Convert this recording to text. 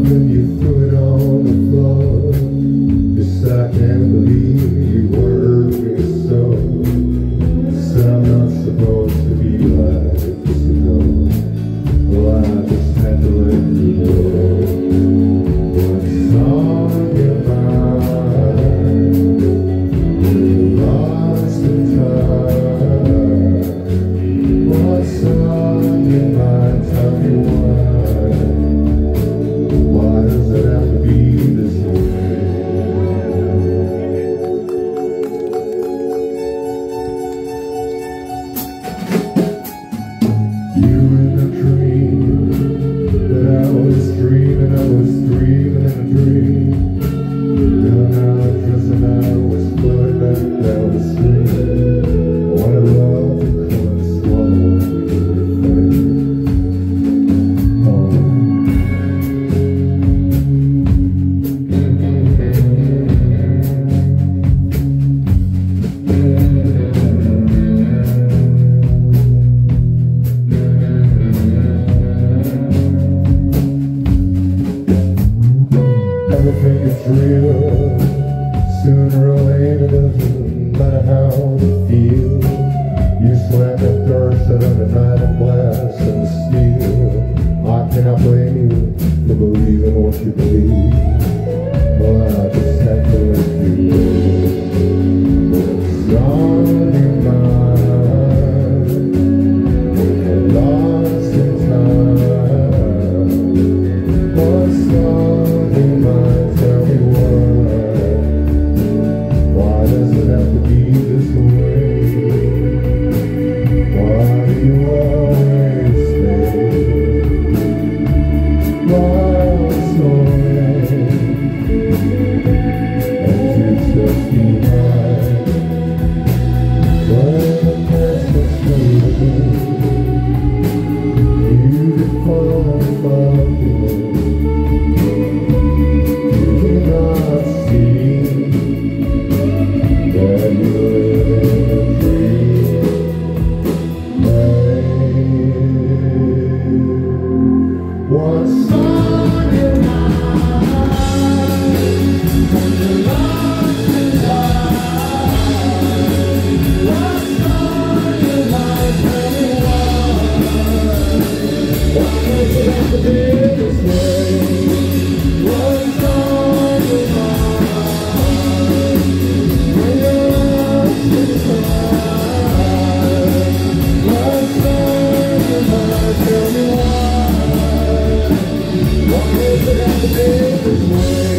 when you threw it on the floor. Yes, I can't believe you were so. Said I'm not supposed to be like this, you know. Well, I just had to let you go. What's on your mind? You're lost in time. What's on your mind? Tell me why. Why does it have to be this way? You in a dream that I was dreaming, I was dreaming in a dream. Young actress and I was floating back down the street. What a love to come and swallow everything. Everything is real. Sooner or later, doesn't matter how you feel. You slam that thirst out of the night of glass and steel. I cannot blame you for believing what you believe. Well, I just had to let you go. What's on your mind? You're lost in time. What's on your mind? Tell me why does it have to be this way? Why do you always stay? Why so late? And you just behind. When the past was fading, you did fall above me. What's on your mind? When you're lost in time. What's on your mind? Tell me why does it have to be this way? What's on your mind? When you're lost in time. What's on your mind? Tell me why does it have to be this way?